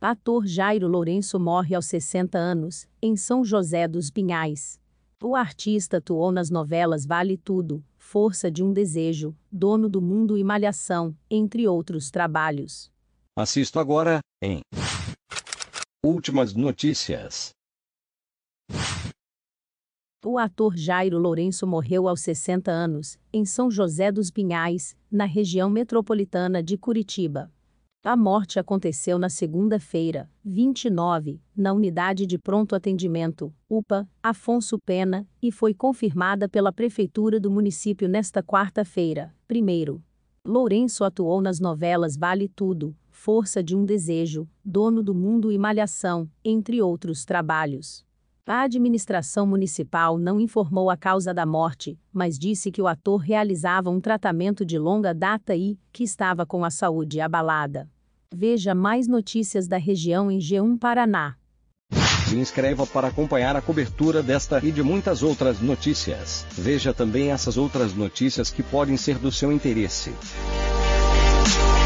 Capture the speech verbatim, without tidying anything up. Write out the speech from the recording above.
Ator Jairo Lourenço morre aos sessenta anos, em São José dos Pinhais. O artista atuou nas novelas Vale Tudo, Força de um Desejo, Dono do Mundo e Malhação, entre outros trabalhos. Assisto agora, em Últimas Notícias. O ator Jairo Lourenço morreu aos sessenta anos, em São José dos Pinhais, na região metropolitana de Curitiba. A morte aconteceu na segunda-feira, vinte e nove, na Unidade de Pronto Atendimento, U P A, Afonso Pena, e foi confirmada pela Prefeitura do município nesta quarta-feira, primeiro. Lourenço atuou nas novelas Vale Tudo, Força de um Desejo, Dono do Mundo e Malhação, entre outros trabalhos. A administração municipal não informou a causa da morte, mas disse que o ator realizava um tratamento de longa data e que estava com a saúde abalada. Veja mais notícias da região em G um Paraná. Se inscreva para acompanhar a cobertura desta e de muitas outras notícias. Veja também essas outras notícias que podem ser do seu interesse.